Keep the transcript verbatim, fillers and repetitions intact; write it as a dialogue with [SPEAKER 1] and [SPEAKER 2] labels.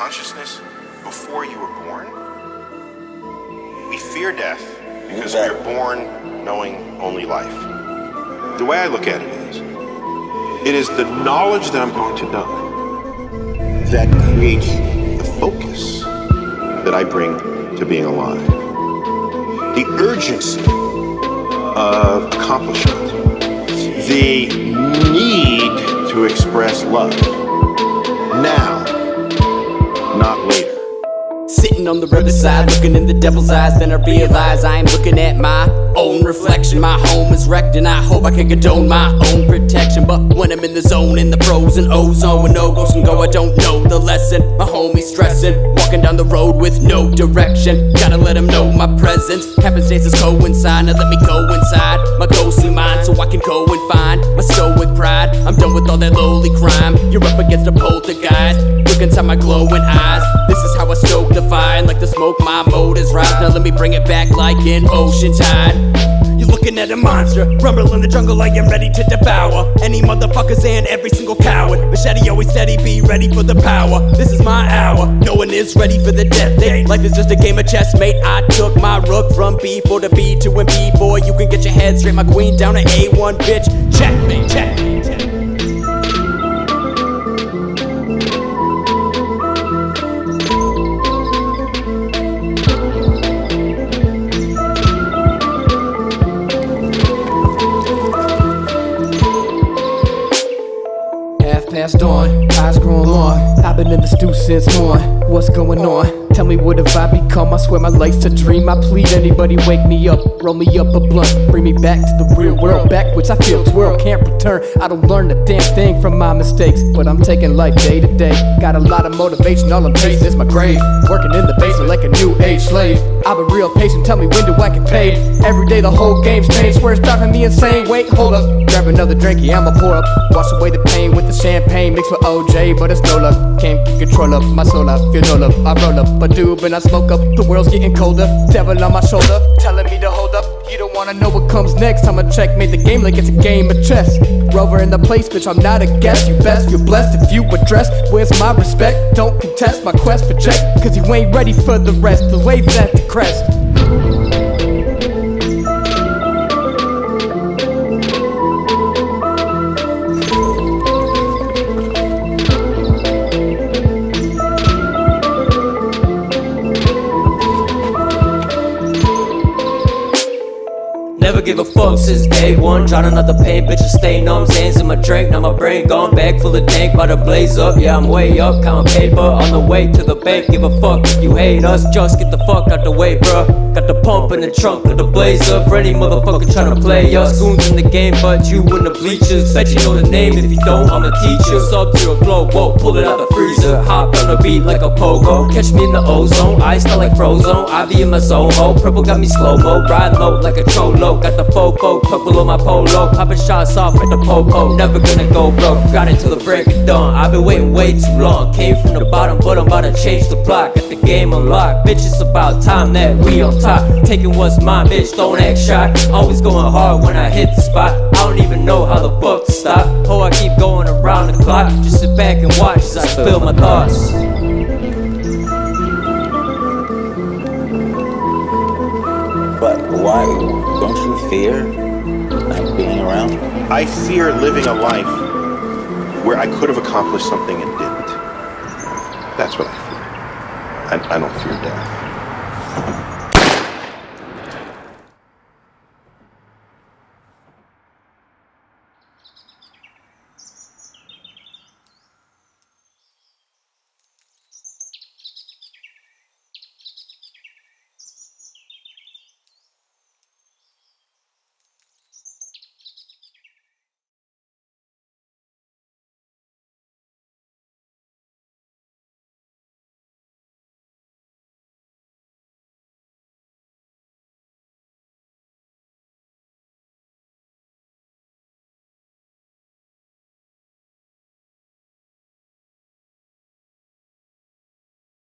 [SPEAKER 1] consciousness before you were born? We fear death because we are born knowing only life. The way I look at it is, it is the knowledge that I'm going to die that creates the focus that I bring to being alive. The urgency of accomplishment. The need to express love. Now, not later.
[SPEAKER 2] Sitting on the riverside, looking in the devil's eyes, then I realize I am looking at my own reflection. My home is wrecked and I hope I can condone my own protection. But when I'm in the zone, in the frozen ozone, when no ghosts can go, I don't know the lesson. My homie's stressing, walking down the road with no direction. Gotta let him know my presence. Happenstances coincide, now let me go inside my ghostly mind so I can go and find my stoic pride. I'm done with all that lowly crime. You're up against a poltergeist. Look inside my glowing eyes. This is how I stoke the fire, and like the smoke my motors rise. Now let me bring it back like an ocean tide. You're looking at a monster, rumble in the jungle, I am ready to devour any motherfuckers and every single coward. Machete always steady, be ready for the power. This is my hour, no one is ready for the death day. Life is just a game of chess, mate. I took my rook from B four to B two and B four. You can get your head straight, my queen down to A one, bitch. Checkmate, checkmate, checkmate. Past dawn, eyes grown long. I've been in the stew since morn. What's going on? Tell me what have I become? I swear my life's a dream. I plead anybody wake me up, roll me up a blunt, bring me back to the real world, backwards I feel twirl, can't return. I don't learn a damn thing from my mistakes, but I'm taking life day to day. Got a lot of motivation, all I'm chasing is my grave. Working in the basement like a new age slave. I've been real patient, tell me when do I get paid? Every day the whole game's changed, swear it's driving me insane. Wait, hold up, grab another drinky, I'ma pour up. Wash away the pain with the champagne, mixed with O J, but it's no luck. Can't keep control up, my soul up, feel no love. I roll up a doob and I smoke up, the world's getting colder. Devil on my shoulder, telling me to hold up. You don't wanna know what comes next, I'ma checkmate the game like it's a game of chess. Rover in the place, bitch, I'm not a guest. You best feel blessed if you address. Where's my respect? Don't contest my quest for check, cause you ain't ready for the rest. The waves at the crest.
[SPEAKER 3] Never give a fuck since day one. Drown another pain, bitches stay numb. Sands in my drink, now my brain gone. Bag full of dank, by the blaze up. Yeah, I'm way up, count paper on the way to the bank. Give a fuck if you hate us, just get the fuck out the way, bruh. Got the pump in the trunk of the blazer. For any motherfucker tryna play us. Goons in the game, but you in the bleachers. Bet you know the name, if you don't, I'ma teach you. Sub-zero flow, whoa, pull it out the freezer. Hop on the beat like a pogo. Catch me in the ozone, I style like Frozone. I be in my zone, oh, purple got me slow-mo. Ride low like a cholo. Got the fofo, purple on my polo. Popping shots off at the popo. Never gonna go broke, got it till the break of dawn. I've been waiting way too long. Came from the bottom, but I'm about to change the plot. Got the game unlocked, bitch, it's about time that we on top. Taking what's mine, bitch, don't act shy. Always going hard when I hit the spot. I don't even know how the fuck to stop. Oh, I keep going around the clock. Just sit back and watch as I spill my thoughts.
[SPEAKER 4] But why? Don't you fear not being around?
[SPEAKER 1] I fear living a life where I could have accomplished something and didn't. That's what I fear. I, I don't fear death.